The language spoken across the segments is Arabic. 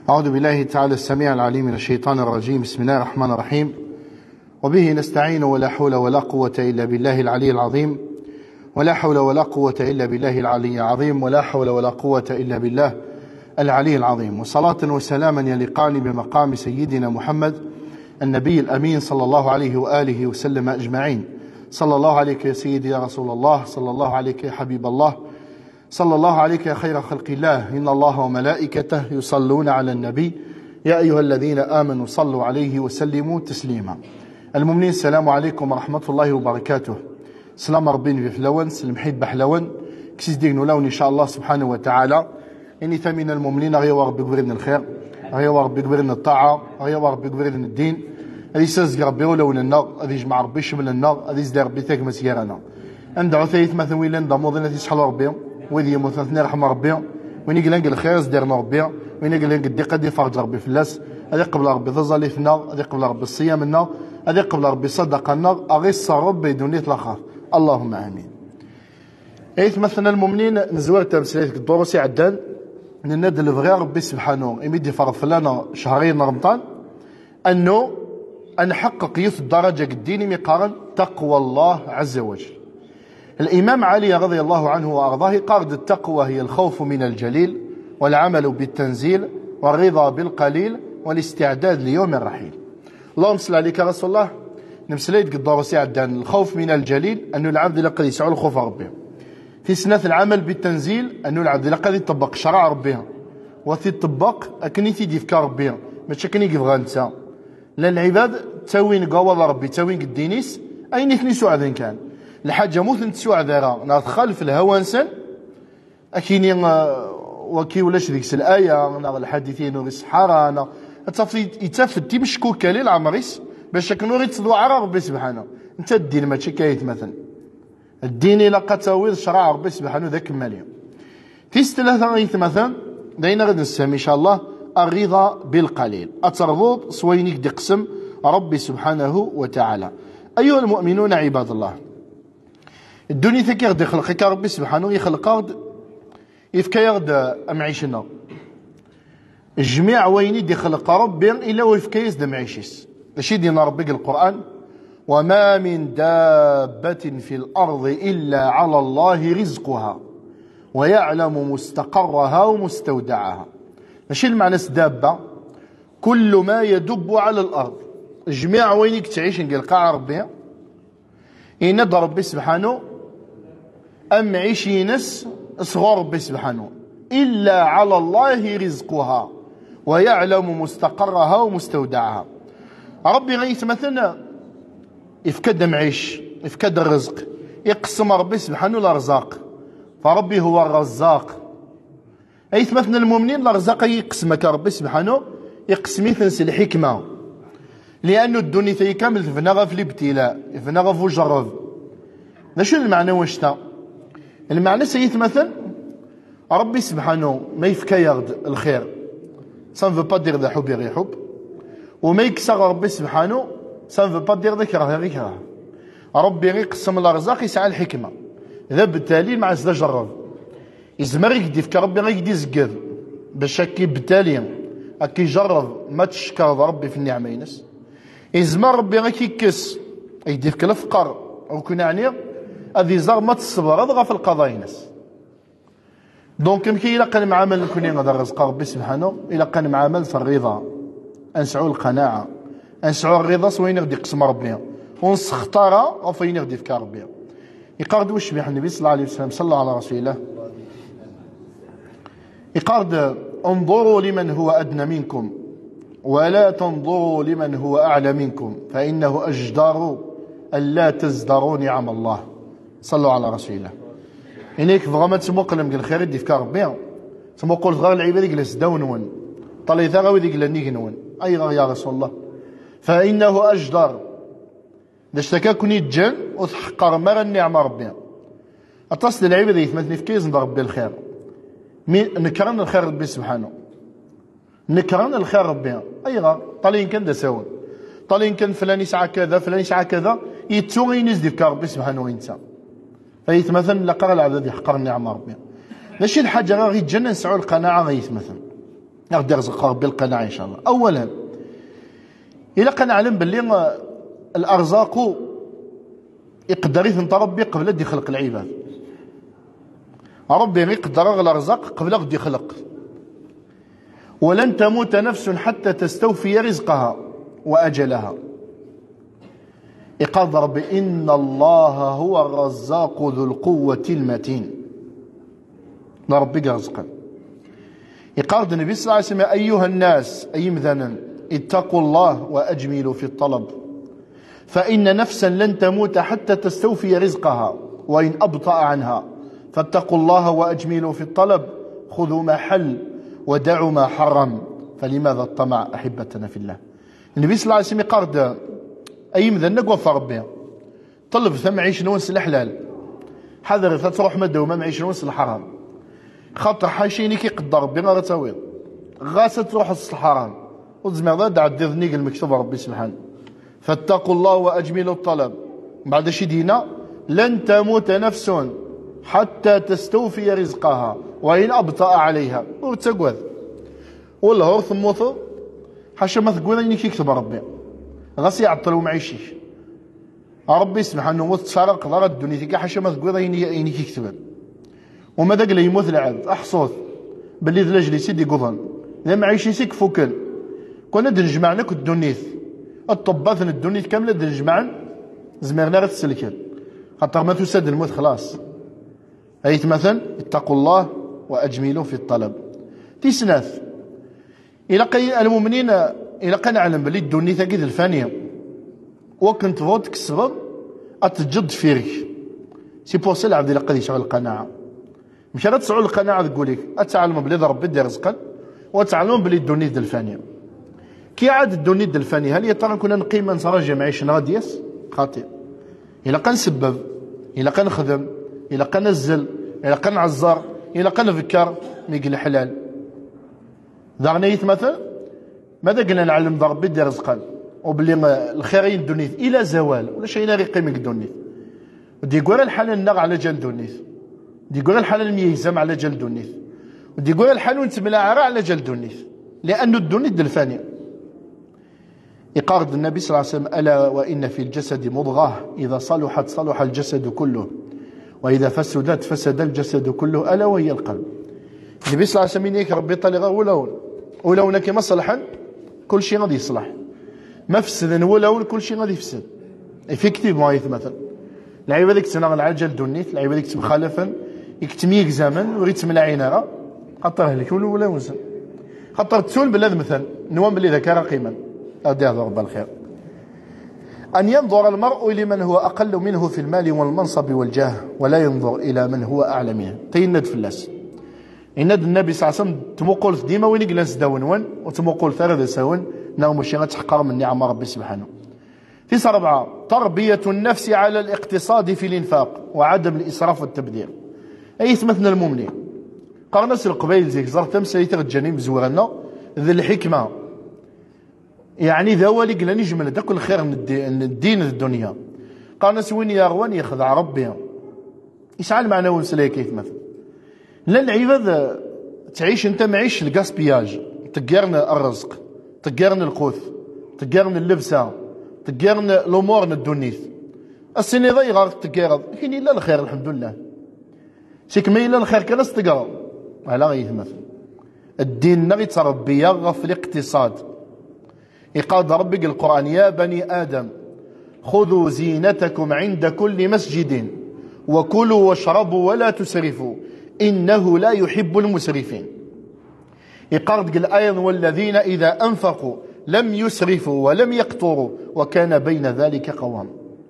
أعوذ بالله تعالى السميع العليم من الشيطان الرجيم. بسم الله الرحمن الرحيم. وبه نستعين ولا حول ولا قوة إلا بالله العلي العظيم. ولا حول ولا قوة إلا بالله العلي العظيم. ولا حول ولا قوة إلا بالله العلي العظيم. وصلاة وسلاما يليقان بمقام سيدنا محمد النبي الأمين صلى الله عليه وآله وسلم أجمعين. صلى الله عليك يا سيدي يا رسول الله، صلى الله عليك يا حبيب الله، صلى الله عليك يا خير خلق الله. إن الله وملائكته يصلون على النبي يا أيها الذين آمنوا صلوا عليه وسلموا تسليما. المؤمنين السلام عليكم ورحمة الله وبركاته. سلام ربي في فلون سلم حيد بحلون كسيس دينو لون إن شاء الله سبحانه وتعالى. إني ثمين المؤمنين غيوا ربي قبرنا الخير، غيوا ربي قبرنا الطاعة، غيوا ربي قبرنا الدين. هذه سازق ربي ولون النار، هذه يجمع ربي شمل النار، هذه يزدي ربي ثاك مسيرنا. عند عثيث مثلا ويلان ضموضنا تيسحل ربي وذي يموتنا رحمة ربي وين يقول لك الخير ديرنا ربي وين يقول لك الدقة دي فرج ربي فلاس. هذه قبل ربي ظل في النار، هذه قبل ربي الصيام النار، هذه قبل ربي صدق النار. أغيص ربي دونية الأخر اللهم آمين. إيث مثلا المؤمنين نزور تمثيلات الدروس عدان ننادي الفغير ربي سبحانه يمدي فرض فلانا شهرين رمضان أنه نحقق يث الدرجة الديني مقارن تقوى الله عز وجل. الإمام علي رضي الله عنه وأرضاه قال التقوى هي الخوف من الجليل والعمل بالتنزيل والرضا بالقليل والاستعداد ليوم الرحيل. اللهم صل عليك يا رسول الله. نمسليت قد درسي عدان الخوف من الجليل أنه العبد لقد يسعى الخوف ربه. في سنة العمل بالتنزيل أنه العبد لقد يطبق شرع ربه وفي الطبق أكني تيدي فكار ربه ماشي كني يبغى انت. لأن العباد تاوين قوض ربي تاوين قدينيس أين يثني سعى كان الحاجة موت نتسوع ذرا نتخلف الهوى نسن أكيني وكي ولاش ذيك الآية الحديثين والصحارى أنا يتفد تمشكو كليل عمريس باش كنو غير تصدوا ربي سبحانه. انت الدين ماشي كايت مثلا الدين إلا قتاويض شرع ربي سبحانه ذاك مليون. تيس ثلاثة غيث مثلا داينا غد نسمي إن شاء الله الرضا بالقليل أترضوض صوينيك دي قسم ربي سبحانه وتعالى. أيها المؤمنون عباد الله، الدنيا ثكي غد يخلقك ربي سبحانه يخلق غد يفكا غد أمعيشنا الجميع وين يدي خلق ربي إلا ويفكا يزد معيشيس. لشي دينا ربي القرآن وما من دابة في الأرض إلا على الله رزقها ويعلم مستقرها ومستودعها. ماشي المعنى دابة كل ما يدب على الأرض الجميع وينك تعيش نلقى ربي يند ربي سبحانه أم عيشي نس صغار ربي سبحانه إلا على الله رزقها ويعلم مستقرها ومستودعها. ربي غيث مثلا يفكد معيش يفكد الرزق يقسم ربي سبحانه الأرزاق فربي هو الرزاق. أيث مثلا المؤمنين الأرزاق يقسمك ربي سبحانه يقسم يثنس الحكمة لأنه الدنيا ثي كامل فنغف الابتلاء فنغف وجرب. شو المعنى وشتا المعنى سيث مثلا ربي سبحانه ما يفكا يغد الخير ça ne veut pas dire ذا حب يغي حب وما يكسر ربي سبحانه ça ne veut pas dire ذا كره يغي كره. ربي يقسم الأرزاق يسعى الحكمة ذا بالتالي مع ذا جرب يزمر يقدي فك ربي غيقدي زقذ باش كي بالتالي كي يجرب ما تشكر ربي في النعمة ينس يزمر ربي غير كيكس يدي فك الفقر او كنا يعني هذه زار ما تصبر اضغى في القضاء ينس. دونك يمكن إلا كان معامل نكون هذا الرزق ربي سبحانه إلا كان معامل في الرضا أنسعوا القناعة أنسعوا الرضا سوين يغدي قسم ربي ونسختارا أو فين يغدي فكار ربي. يقارد وش بيح النبي صلى الله عليه وسلم صلى على رسول الله يقارد انظروا لمن هو أدنى منكم ولا تنظروا لمن هو أعلى منكم فإنه أجدار ألا تزدروا نعم الله. صلوا على رسول الله. إنك فغما تسموق لهم الخير يدي فكار ربي تسموق غير العباد يجلس داونون طلي ثغا وذي قال نيجنون أي غير يا رسول الله فإنه أجدر دشتكا كوني تجن وتحقر مرة النعمة ربي أتصل العباد يثمثني في كيز ربي الخير نكرن الخير ربي سبحانه نكرن الخير ربي أي غير طلين كان دساون طلين كان فلان يسعى كذا فلان يسعى كذا يتسوغي ينزل فكار ربي سبحانه وينسى فايت مثلا لقرا العباد يحقر النعمه ربي ماشي الحاجه غير الجنه نسعوا القناعه غيث مثلا غادي يرزق ربي القناعة إن شاء الله. أولا إلا كنعلم باللي الأرزاق يقدر يثنت ربي قبل أن يخلق العباد. ربي يقدر الأرزاق قبل أن يخلق. ولن تموت نفس حتى تستوفي رزقها وأجلها. يقال ربي إن الله هو الرزاق ذو القوة المتين. ربي يرزقنا. يقال النبي صلى الله عليه وسلم أيها الناس أي مثلا اتقوا الله وأجملوا في الطلب فإن نفسا لن تموت حتى تستوفي رزقها وإن أبطأ عنها فاتقوا الله وأجملوا في الطلب خذوا ما حل ودعوا ما حرم فلماذا الطمع أحبتنا في الله. النبي صلى الله عليه وسلم يقال أي مثلا نقوى ربي طلب ثم عيش نونس الحلال حذر تروح مدومة معيش نونس الحرام خاطر حاشيني كيقدر ربي غير تاويل غاسة تروح الحرام وزمير دع الدذنيق المكتوب ربي سبحانه فاتقوا الله وأجملوا الطلب. بعد شي دينا لن تموت نفس حتى تستوفي رزقها وإن أبطأ عليها وتقوذ والله هو ثموثو حاشا ما تقول اني كيكتب ربي غاس يعطلوا معيشيش ربي سبحانه وتسارق ضرر الدنيا تيكا حاشا ما تقول اني كيكتب وماذا قال يموت العبد احصوث باللي ذلاجلي سيدي قضن لا معيشي سيك فوكل كنا نجمعنا كالدنيث الطباثن الدنيث كامله نجمعن زميرنا غير تسلكن خاطر ما تسد الموت خلاص. ايت مثلا اتقوا الله واجملوا في الطلب. تيسناث الى قي المؤمنين الى قنعلم بلي الدنيا تاكيد الفانيه وكنت فوت كسبب اتجد فيك سي بور سي العبد الى قد يشغل القناعه مش راه تسعوا القناعه تقول لك اتعلم بلي ربي يدير رزقا وتعلم بلي الدنيا د الفانيه كي عاد الدنيا د الفانيه هل يا ترى كنا نقيم نتراجع معيشنا غاديس خاطئ. الى كنسبب الى كنخدم الى كنزل الى كنعزر الى كنفكر ميقل الحلال ذا مثلا ماذا قلنا نعلم ذا ربي يدير رزقا وبلي الخيرين الدنيا الى زوال ولا شيء غير قيمك الدنيا ودي يقول الحال النغ على جال الدنيا دي يقول الحال الميزم على جال الدنيا ودي يقول الحال ونتملاعر على جال الدنيا لأن الدنيا الفانية. يقارد النبي صلى الله عليه وسلم ألا وإن في الجسد مضغة إذا صلحت صلح الجسد كله وإذا فسدت فسد الجسد كله ألا وهي القلب. النبي صلى الله عليه وسلم يك ربي طلقه ولون كما صلحا كل شيء غادي يصلح ما فسدا ولون كل شيء غادي يفسد افيكتيفمون مثلا العيبه ديك تنغ العجل دونيت العيبه ديك مخالفا يكتميك زمن وريت من عينها خاطر هلك ولا وزن خاطر تسول بلاد مثلا نوام بلي ذكر قيما ادي هذا رب الخير ان ينظر المرء لمن هو اقل منه في المال والمنصب والجاه ولا ينظر الى من هو اعلى منه تيند فلاس إن النبي صلى الله عليه وسلم تمقول ديما وين جلس داون وتمقول ثلاثة ساون نعم ماشي غتحقر من نعم ربي سبحانه. في 4 تربية النفس على الاقتصاد في الإنفاق وعدم الإسراف والتبذير. أي مثل المؤمنين قرنا القبائل زيك زرت تمثيل تغجاني مزورنا ذي الحكمة يعني ذا ولي قلنا نجمل داك الخير من الدين الدنيا قرنا سوين يا غوان يخضع ربي يسعى المعنى ونسليكيت مثلا لا العباد تعيش انت معيش الكاسبياج تقارن الرزق تقارن القوت تقارن اللبسه تقارن الامور الدنيث السنه ضيغه تقارن كاين الا الخير الحمد لله سيك ما الا الخير كلاس تقرا على غير مثلا الدين نغي تربيه في الاقتصاد يقال ربي القران يا بني ادم خذوا زينتكم عند كل مسجد وكلوا واشربوا ولا تسرفوا إنه لا يحب المسرفين. يقارد الآية والذين إذا أنفقوا لم يسرفوا ولم يقتروا وكان بين ذلك قوام.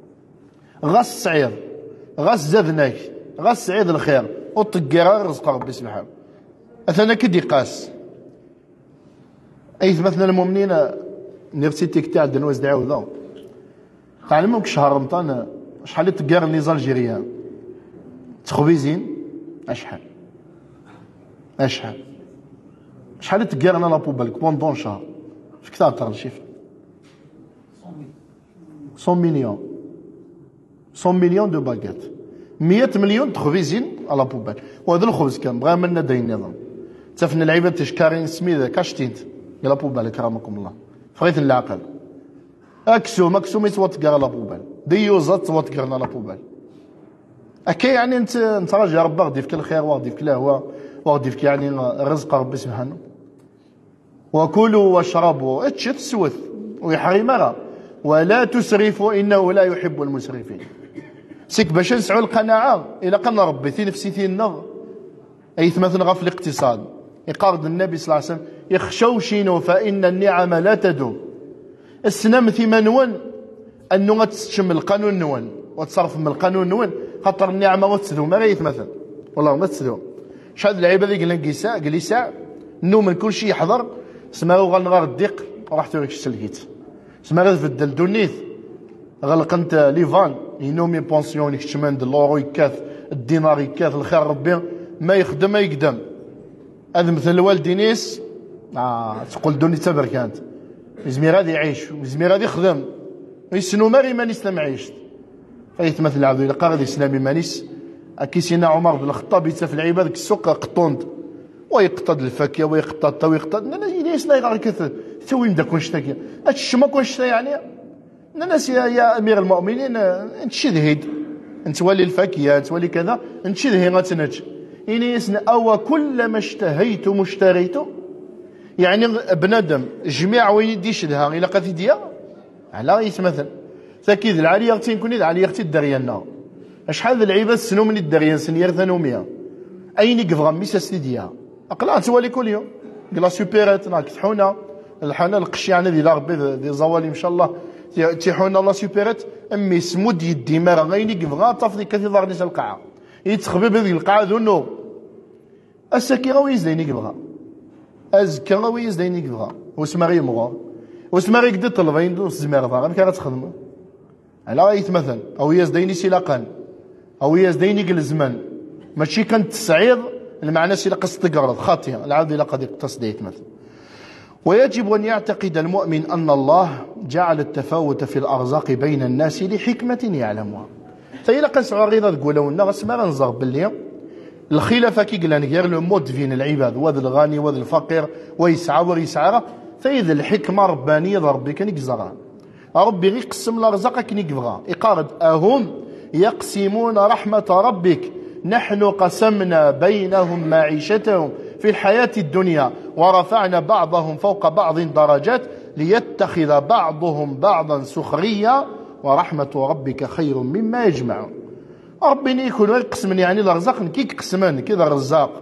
غس سعيد غس زذنك غس سعيد الخير وطقير رزق ربي سبحانه أثناء كدي قاس أي مثلا المؤمنين نيرسيتيك تاع دنوز دعاو ذا تعلموك شهر رمضان شحال تقار لي زالجيريان تخبيزين شحال تقار انا لابوبالك بوندون شهر اش كثر تاع الشيف 100 مليون دو باكيت 100 مليون تخبيزين على بوبال وهذا الخبز كان بغا منا داين النظام تفن العباد تشكارين سميذا كاشتينت يلا بوبال كرامكم الله فغيت العقل اكسو مكسو ميتوات كاع لا بوبال ديوزات توات كاع لا بوبال اكي يعني انت راجل ربي غادي يفك الخير وغادي يفك الهواء وغادي يفك يعني رزق ربي سبحانه وكلوا واشربوا اتش تسوث ويحرمها ولا تسرفوا انه لا يحب المسرفين سيك باش نسعوا القناعه الى قلنا ربي في نفسيتنا اي مثلا غا في الاقتصاد يقارض النبي صلى الله عليه وسلم يخشوشين فان النعم لا تدوم السنام ثمانون انه غتستشم القانون نون وتصرف من القانون نون خاطر النعمه غتسدوم ما غيتمثل والله ما تسدوم شحال اللعيبه اللي قلنا جلساء النوم من كل شيء يحضر سماو غنغار الضيق راح توريك السلكيت سما غتبدل دونيت غلقنت ليفان ينومي بونسيون يكتشمان لورو يكاث الدينار يكاث الخير ربي ما يخدم ما يقدم هذا مثل الوالدينيس تقول دوني تبركانت مزمي غادي يعيش مزمي غادي يخدم يسنو ماري مانيس لما عيشت فيتمثل العبد الى قاعد يسنامي مانيس كيسينا عمر بن الخطاب يتف العباد السوق قطوند ويقتض الفاكهه ويقتض ويقتض ليش لا يغير كثر توي مدا كون شتا هادشي ما كونش يعني الناس يا امير المؤمنين انت شدهيد انت ولي الفاكهه انت ولي كذا انت شدهي غتنج يعني يسن او كلما اشتهيت اشتريت يعني بنادم جميع وين يدي شدها الى قد يديا على يتمثل تاكيد العاليه غتي نكون العاليه غتي الدريانا شحال العباد سنو من الدريان سنير ثانوميه اين يقفغ ميساس ديالها اقلا تولي كل يوم قلا سوبيرات راك تحونا الحنا القشيانه ديال ربي دي زوالي ان شاء الله تيحونا الله سوبيرات امي سمود يدي مار غاين يقفغا طافني كثير ضرني القاعه يتخبي بهذيك القاعه ذو النور السكي غوي زين يقفغا ازكى غوي زين يقفغا واسما غير مغا واسما غير قد طلبين دو الزمير ضا غير كتخدم على غايت مثلا او يزديني سلاقان او يزديني قل الزمان ماشي كانت تسعيض المعنى سي لقص تقرض خاطئه العبد الى قد تصديت مثلا ويجب ان يعتقد المؤمن ان الله جعل التفاوت في الارزاق بين الناس لحكمه يعلمها فإلا قنسعوا غير تقولوا لنا غسما غنزغ باللي الخلافه كي قلنا غير لو مود فين العباد وذا الغني وذا الفقير ويسعى ويسعى فإذا الحكمه ربانيه ربي كان يقزغها ربي غير يقسم الارزاق كي يبغى يقارد اهم يقسمون رحمه ربك نحن قسمنا بينهم معيشتهم في الحياه الدنيا ورفعنا بعضهم فوق بعض درجات ليتخذ بعضهم بعضا سخريا ورحمه ربك خير مما يجمعون ربي يكون يقسم يعني الارزاق كي يقسمان كذا الرزاق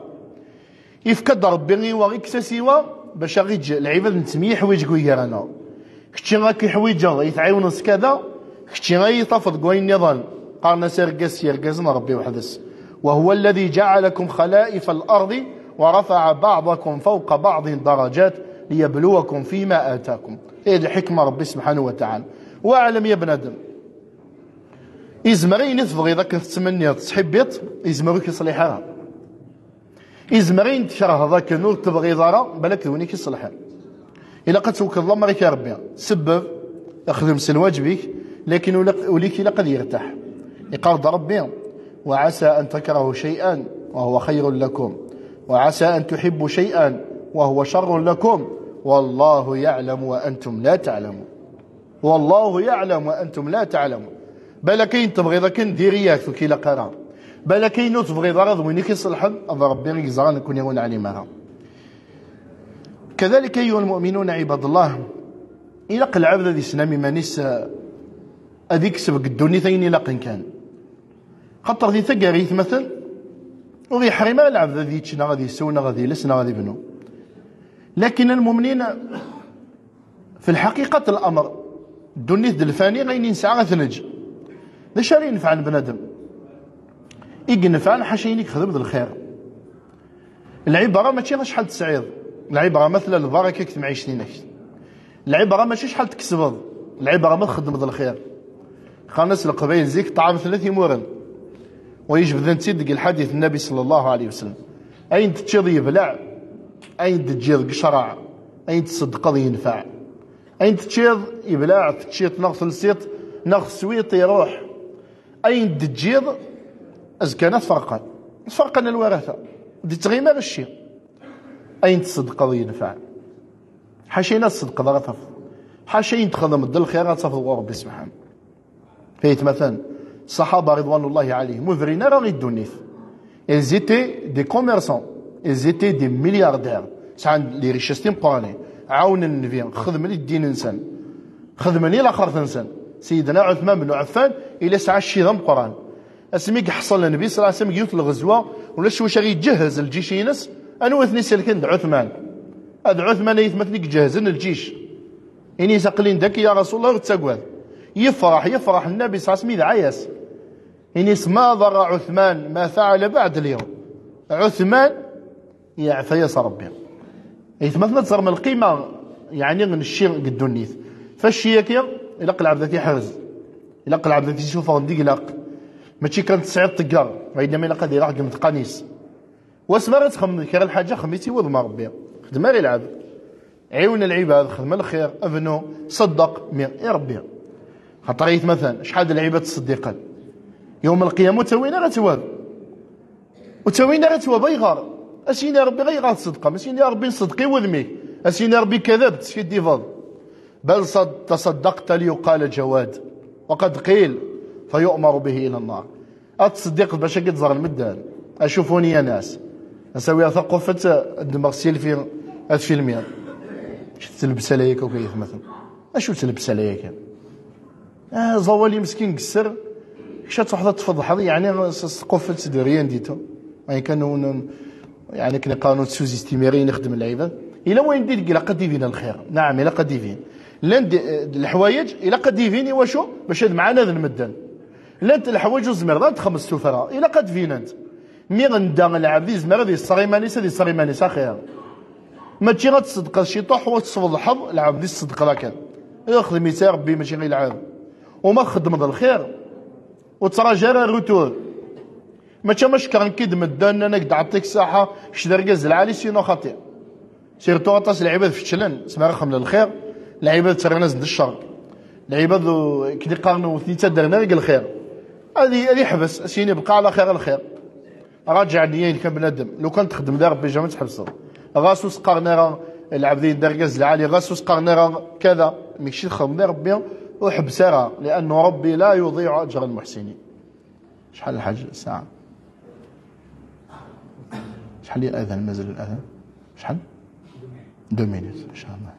يفكد ربي وغيك سيوا باش غيجي العباد نتمي حوايج كوير انا كنتي غاكي حويجه يتعاون كذا كنتي غيطفض كوين نظام قالنا سيرقس يرقزنا ربي وحدث وهو الذي جعلكم خلائف الارض ورفع بعضكم فوق بعض درجات ليبلوكم فيما اتاكم هي الحكمه ربي سبحانه وتعالى واعلم يا بنادم إزمرين تبغي ذاك تتمنى تصحبيط إزمرك يصلحها إزمرين تكره ذاك النور تبغي ضرا بالك ذوني كيصلحها إلا قد توكل الله مريك يا ربي سبب يخدم سن واجبك لكن وليك لا قد يرتاح يقارض ربي وعسى أن تكرهوا شيئا وهو خير لكم وعسى أن تحبوا شيئا وهو شر لكم والله يعلم وأنتم لا تعلمون والله يعلم وأنتم لا تعلمون بلا كاين تبغي ذاك نديريات في لا قرار بلا كاين تبغي ضرر وين كيصلح هذا ربي يزغى نكون يهون عليها كذلك ايها المؤمنون عباد الله الى العبد ذي سنامي مانيس هذيك سبق الدنيا ثاني لاقن كان خاطر ذي ثقاريث مثل وغي حريمه العبد ذي تشنا غادي يسونا غادي لسنا غادي يبنوا لكن المؤمنين في الحقيقه الامر الدنيا الفاني غير نسعى غتنج ذا اللي ينفع البنادم ينفع حاشا يخدم ذا الخير العباره ماشي غير شحال تسعيض العباره مثلا البركه كتم عيشتينك العباره ماشي شحال تكسبض العباره ما تخدم ذا الخير خانس القبائل زيك طعام 3 مورن ويجب ذا نتيد الحديث النبي صلى الله عليه وسلم اين تتشيض يبلع اين تجيض قشرع اين تصدق ينفع اين تتشيض يبلع تتشيط نغث السيط نغث سويط يروح اين تجيض ازكى ناس فرقا الورثه دي تغيما الشيء أين تصدق ينفع حاشينا تصدق غتفض حاشين تخدم الدل الخير غتفض ربي سبحانه فايت مثلا الصحابة رضوان الله عليهم مذرين راه الدنيا ils étaient des commerçants ils étaient des milliardaires سعان لي ريشيس تيمبوراني عاون النبي خدم لي الدين انسان خدم لي الاخر انسان سيدنا عثمان بن عفان الى سعى الشيء مقران اسمي حصل النبي صلى الله عليه وسلم يوت الغزوه ولا شو شغي يجهز الجيش ينس انا وثني سلكن عثمان هذا عثمان يثمثني جهزن الجيش اني سقلين داك يا رسول الله تسقوا يفرح النبي صلى الله عليه وسلم عياس اني ما ضر عثمان ما فعل بعد اليوم عثمان يعفى يا ربي يثمثنا تصر من القيمه يعني من الشيء قد النيث فالشيء كي الى قلع ذاتي حرز الى قلع ذاتي شوف غنديك لاق ماشي كانت تصعد طقار وانما الا قد يراق متقانيس واسمر تخمم كير الحاجه خميتي وضم ربي خدم غير العبد عيون العباد خدم الخير ابنو صدق يا ربي خاطر مثلا شحال العباد الصديقات يوم القيامه توينا غتواب وتوينا غتواب يغار اسيني ربي غير الصدقه ماشي يا ربي صدقي وذميك اسيني ربي كذبت في الديفاض بل تصدقت ليقال جواد وقد قيل فيؤمر به الى النار اتصدق باش كتزغر المدان اشوفوني يا ناس اسوي ثقافه الدمغسيل في الفيلمين تلبس عليك وكيف مثلا اشو تلبس عليك زوالي مسكين قسر كشات وحده تفضح يعني ثقافه دريان ديتو يعني كانوا يعني كنا قانون سوزي استيميري نخدم اللعيبه الى وين دير الى قد يفين الخير نعم الى قد يفين لان الحوايج الى قد يفيني واشو باش هاد معانا ذا المدن لان الحوايج زمر تخمس سفراء الى قد فين انت مي غندا العبد زمر هذه الصريمانيس هذه الصريمانيس خير ما تجي غتصدق شي طوح وتصفض الحظ العبد الصدق راك ياخذ ميسا ربي ماشي غير العاب وما خدم ذا الخير وتراجع روتور ما تشمش كان كيد مدان انا قد عطيك ساحه شدرقز العالي سينو خطير سيرتو غطاس العباد فشلن اسمها رقم للخير العباد ترى زد الشر العباد كي يقارنوا ثلاثه درنا لك الخير هذه حبس سيني بقى على خير الخير راجع نيين كبنادم لو كان تخدم دار ربي جا ما تحبسوا غاسوس قارنا العبدين درقز العالي غاسوس قارنا كذا ماشي خدم دار ربي وحبسها لانه ربي لا يضيع اجر المحسنين شحال الحاج الساعه شحال الاذان مازال الاذان شحال 2 مينوت ان شاء الله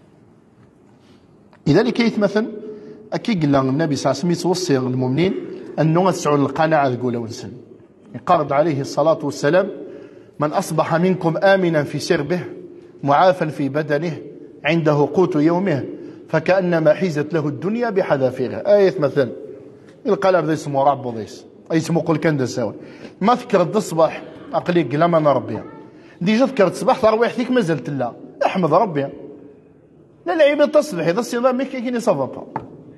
لذلك يتمثل اكي قال النبي صلى الله عليه وسلم يتوصي المؤمنين انه تسعوا القناعه تقول ونسن يقرض عليه الصلاه والسلام من اصبح منكم امنا في سربه معافا في بدنه عنده قوت يومه فكانما حيزت له الدنيا بحذافيرها ايه مثلا القلب ذا اسمه رب ضيس اي اسمه قل كان دساوي ما ذكرت الصباح اقليك لما انا ربي ديجا ذكرت الصباح ترويح فيك ما زلت لا احمد ربي لا العيب تصبح اذا الصيام ميك كيني صافا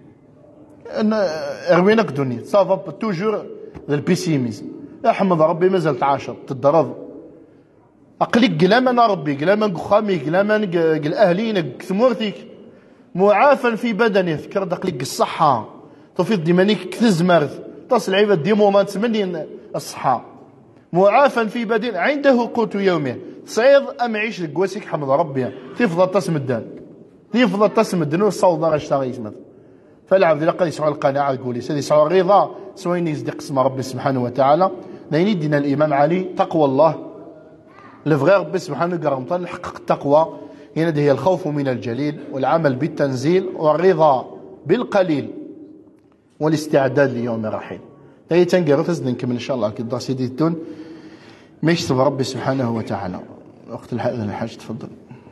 اروينك دنيا صافا توجور البيسيميزم احمد ربي ما زلت عاشر تضرب اقليك قلاما انا ربي قلاما قخامي قلاما الاهلين ثمورتك معافا في بدنه ذكر دقليك الصحه توفيق ديمانيك كثز مرض تصل العباد ديمو ما تمني الصحه معافا في بدن عنده قوت يومه صعيد ام عيش الكواسيك حمد ربي تفضل تسمدان تفضل تسمدان والصوت ما غاشتغل يسمد فالعبد لقد يسعى القناعه تقولي سيدي يسعى الرضا سوين يصدق اسم ربي سبحانه وتعالى لين يدينا الامام علي تقوى الله لفغي ربي سبحانه قرمطان نحقق التقوى هنا هي الخوف من الجليل والعمل بالتنزيل والرضا بالقليل والاستعداد ليوم الرحيل هي تنقرا تزد نكمل ان شاء الله كي سيدي الدون ما يكتب ربي سبحانه وتعالى وقت الحاج تفضل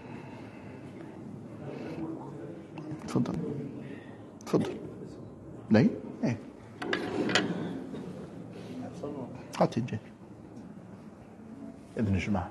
تفضل تفضل لا ايه هاتي الجيل ابن جماعه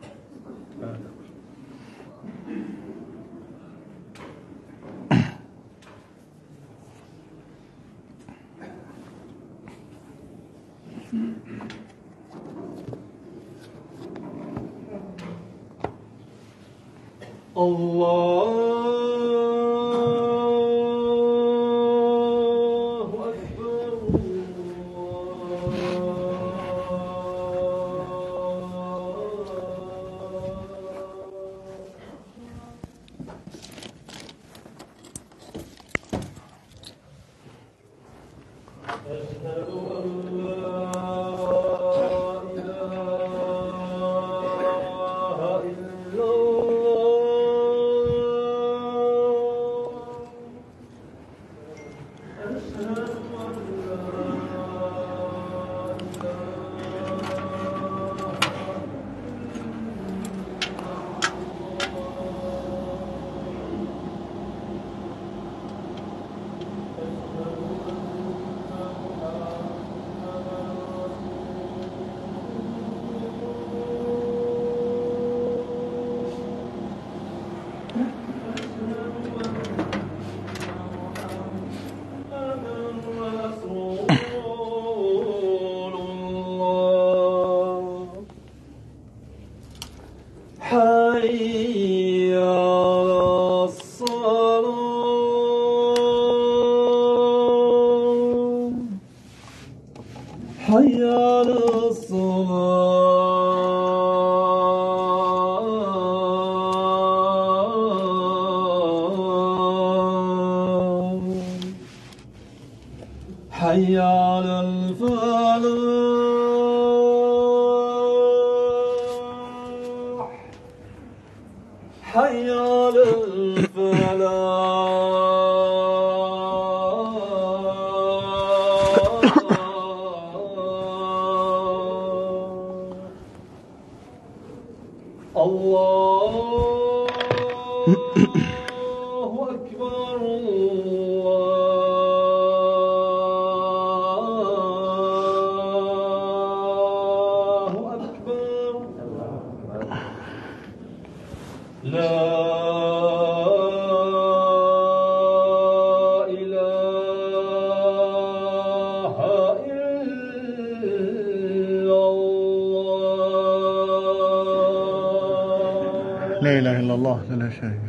الله أكبر حي على الفلاح حي على الفلاح الله أكبر الله أكبر لا إله إلا الله لا إله إلا الله لا شريك له.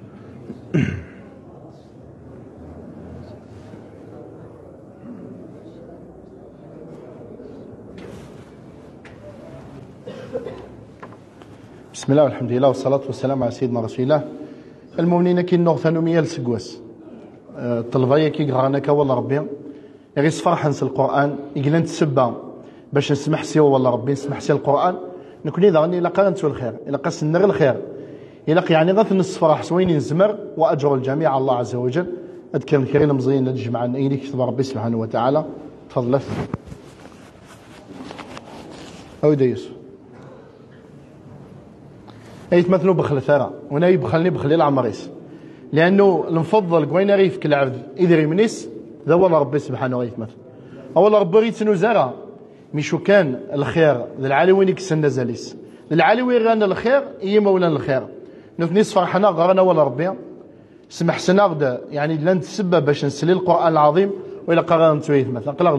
بسم الله والحمد لله والصلاة والسلام على سيدنا رسول الله. المؤمنين كي نغثنوا ميال سكواس الطلبية كي قرانا كوالله ربي غير فرح نس القرآن يقلن تسبا باش نسمح سي والله ربي نسمح سي القرآن نكون إذا غني إلا قال الخير إلا قاس النغ الخير إلا يعني غث نص فرح سوين نزمر وأجر الجميع الله عز وجل. أذكر الكريم مزيين نجمع عن إيدي كتب ربي سبحانه وتعالى. تفضل أو ديس يتمثلوا بخل ثرى وانا يبخلني بخلي العمريس لانه المفضل كوين ريف كل عبد اذا يمنيس ذا والله ربي سبحانه ويتمثل اول ربي ريت نزارا مشو كان الخير للعالي وين يكسن نزاليس للعالي وين غانا الخير هي مولانا الخير نفنيس فرحنا غرانا ولا ربي سمح سنا غدا يعني لن تسبب باش نسلي القران العظيم ولا قرانا نتويت مثلا قلا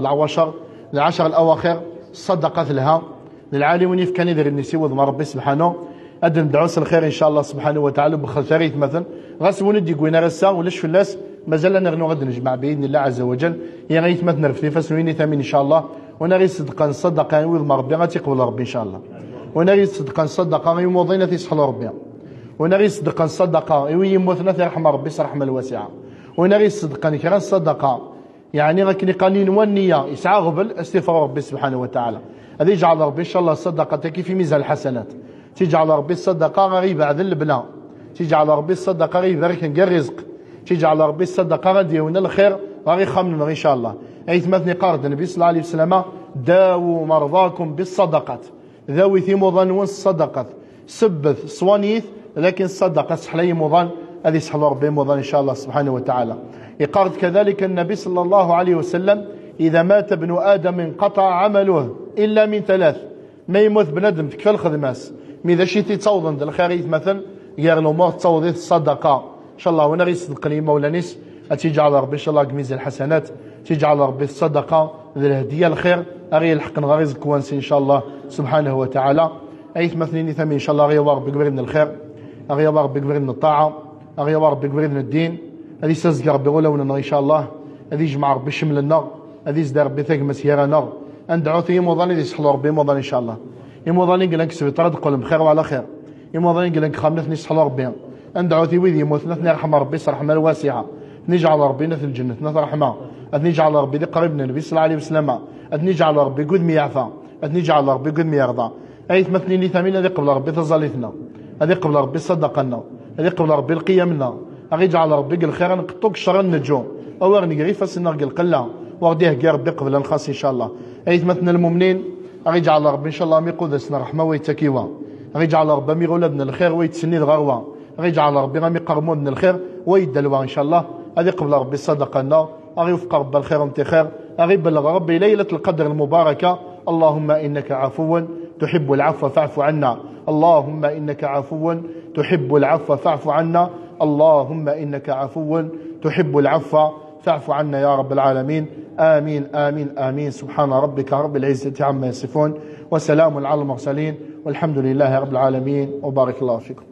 العشر الاواخر صدقت لها للعالي وين كان يدير النسي وضم ربي سبحانه أدن دعوس الخير إن شاء الله سبحانه وتعالى بخل ثريت مثلا غاس وندي قوينا رسا ولاش فلاس مازال نغنو غد نجمع بإذن الله عز وجل يا غيث مثلا رفلي فسنويني ثمين إن شاء الله وانا غير صدقا نصدق ويضم ربي غاتي قبل ربي إن شاء الله وانا غير صدقا نصدق يموضينا تيسحل ربي وانا غير صدقا نصدق يموتنا في رحمة ربي رحمة الواسعة وانا غير صدقا كرا نصدق يعني غاكني قانين والنية يسعى غبل استغفار ربي سبحانه وتعالى هذا يجعل ربي إن شاء الله صدقتك في ميزان الحسنات تجعل ربي الصدقة غير بعد البناء تجعل ربي الصدقة غير بارك الرزق تجعل ربي الصدقة غير ديونا الخير غير خمنا إن شاء الله أي مثني قارد النبي صلى الله عليه وسلم داووا مرضاكم بالصدقات ذوي ثي مضان والصدقات سبث صوانيث لكن الصدقة سحلي مضان هذه سحل ربي مضان إن شاء الله سبحانه وتعالى يقارد كذلك النبي صلى الله عليه وسلم إذا مات ابن آدم انقطع عمله إلا من ثلاث ما يموت بندم تكفى الخدماس ماذا شي تيتصوضن الخيريت مثلا غير الامور تصوضي الصدقه ان شاء الله وانا غير صدق لي مولانيس تيجعل ربي ان شاء الله كميز الحسنات تيجعل ربي الصدقه الهديه الخير غير الحق غير كوانسي ان شاء الله سبحانه وتعالى اي مثلين ثمين ان شاء الله غير ربي كبير من الخير غير ربي كبير من الطاعه غير ربي كبير من الدين هذه سازق ربي غولونا ان شاء الله هذه يجمع ربي شمل النار هذه يزدار ربي ثق مسيره نار ندعو ثي موضان يسحل ربي موضان ان شاء الله يموضاني قال لك سبي طرد قول بخير وعلى خير يموضاني قال لك خامنة نسحل ربي ندعو ثي ويدي يموتنا ثني رحمة ربي رحمة الواسعة نجعل ربنا في الجنة رحمة نجعل ربي ذي قريبنا النبي صلى الله عليه وسلم نجعل ربي قد ميعفى نجعل ربي قد ميرضى أي تمثلني ثمين هذه قبل ربي تظلتنا هذه قبل ربي صدقنا هذه قبل ربي القيامنا أغي جعل ربي الخير نقطوك شر النجوم أو أغني غير فسنا القلة وغديه كي ربي قبل نخاص إن شاء الله أي تمثلنا المؤمنين أغي جعل ربي إن شاء الله ميقود سنا رحمة ويتكيوا أغي جعل ربي ميغولا بن الخير ويتسني الغروة أغي جعل ربي غامي قرمون من الخير ويدلوا إن شاء الله هذه قبل ربي صدقنا أغي وفق رب الخير وانت خير أغي بلغ ربي ليلة القدر المباركة اللهم إنك عفو تحب العفو فاعف عنا اللهم إنك عفو تحب العفو فاعف عنا اللهم إنك عفو تحب العفو فاعف عنا يا رب العالمين آمين آمين آمين سبحان ربك رب العزة عما يصفون وسلام على المرسلين والحمد لله رب العالمين وبارك الله فيكم.